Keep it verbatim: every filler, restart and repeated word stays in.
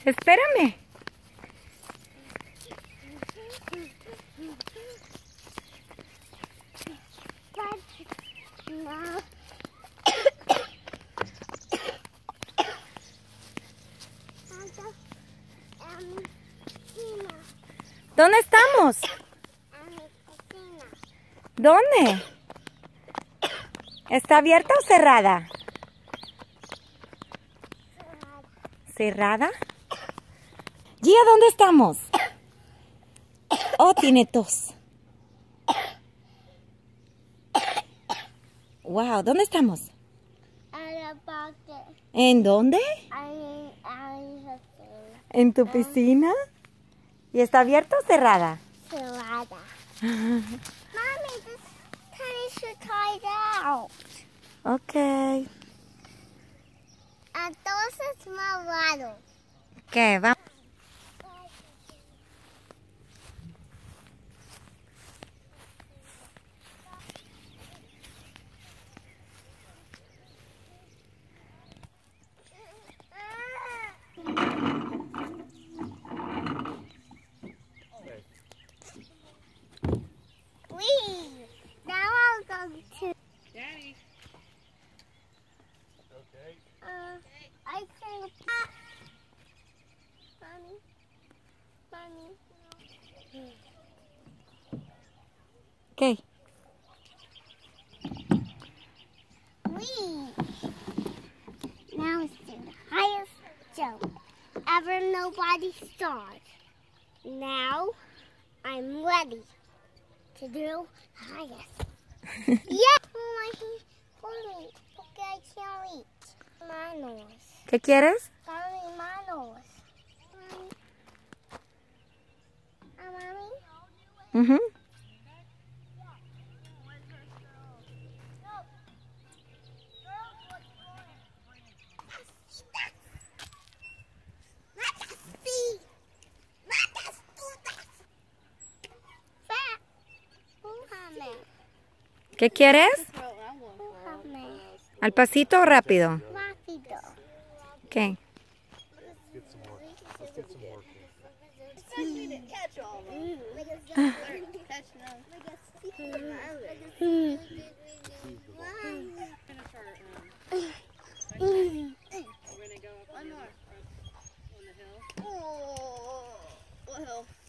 Espérame. ¿Dónde estamos? ¿Dónde? ¿Está abierta o cerrada? ¿Cerrada? Gia, ¿dónde estamos? Oh, tiene tos. Wow, ¿dónde estamos? ¿En dónde? ¿En tu piscina? ¿Y está abierta o cerrada? Cerrada. Mommy, this tennis should tie out. Ok. Entonces es más raro. ¿Qué? Vamos. Daddy. Okay. Uh, I think. Ah. Mommy. Mommy. ¿Qué? We. Now it's the highest jump ever nobody started. Now I'm ready to do highest. Yeah. Oh, my feet. Porque I can't reach. Manos. ¿Qué quieres? Dame manos. Ah, mami. Mhm. ¿Qué quieres? ¿Al pasito o rápido? Rápido. ¿Qué? Get some more. Let's get some more. It's not you to catch all of them. Catch them. Finish our, um, we're gonna go up on the, on the hill. Oh, what hill?